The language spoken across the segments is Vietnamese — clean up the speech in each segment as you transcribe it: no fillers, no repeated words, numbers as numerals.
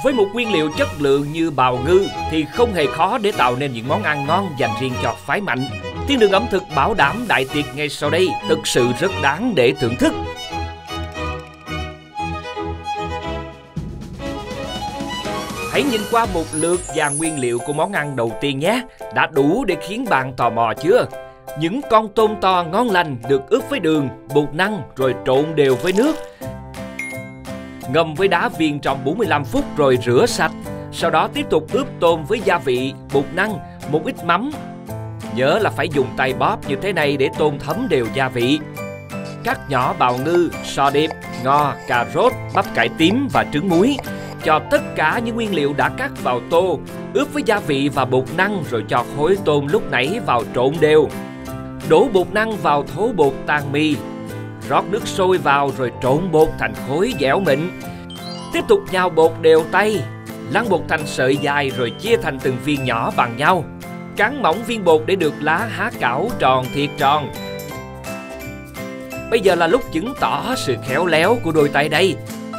Với một nguyên liệu chất lượng như bào ngư thì không hề khó để tạo nên những món ăn ngon dành riêng cho phái mạnh. Thiên đường ẩm thực bảo đảm đại tiệc ngay sau đây thực sự rất đáng để thưởng thức. Hãy nhìn qua một lượt dàn nguyên liệu của món ăn đầu tiên nhé. Đã đủ để khiến bạn tò mò chưa? Những con tôm to ngon lành được ướp với đường, bột năng rồi trộn đều với nước. Ngâm với đá viên trong 45 phút rồi rửa sạch. Sau đó tiếp tục ướp tôm với gia vị, bột năng, một ít mắm. Nhớ là phải dùng tay bóp như thế này để tôm thấm đều gia vị. Cắt nhỏ bào ngư, sò điệp, ngò, cà rốt, bắp cải tím và trứng muối. Cho tất cả những nguyên liệu đã cắt vào tô, ướp với gia vị và bột năng rồi cho khối tôm lúc nãy vào trộn đều. Đổ bột năng vào thố bột tan mì. Rót nước sôi vào rồi trộn bột thành khối dẻo mịn. Tiếp tục nhào bột đều tay, lăn bột thành sợi dài rồi chia thành từng viên nhỏ bằng nhau. Cắn mỏng viên bột để được lá há cảo tròn thiệt tròn. Bây giờ là lúc chứng tỏ sự khéo léo của đôi tay đây.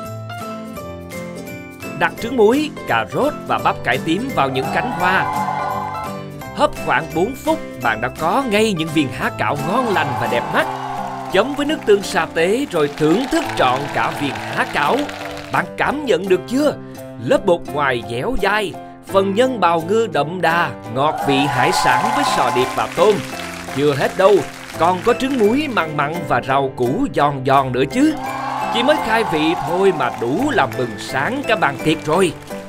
Đặt trứng muối, cà rốt và bắp cải tím vào những cánh hoa. Hấp khoảng 4 phút, bạn đã có ngay những viên há cảo ngon lành và đẹp mắt. Chấm với nước tương sa tế rồi thưởng thức trọn cả viên há cảo. Bạn cảm nhận được chưa? Lớp bột ngoài dẻo dai, phần nhân bào ngư đậm đà, ngọt vị hải sản với sò điệp và tôm. Chưa hết đâu, còn có trứng muối mặn mặn và rau củ giòn giòn nữa chứ. Chỉ mới khai vị thôi mà đủ làm bừng sáng cả bàn tiệc rồi.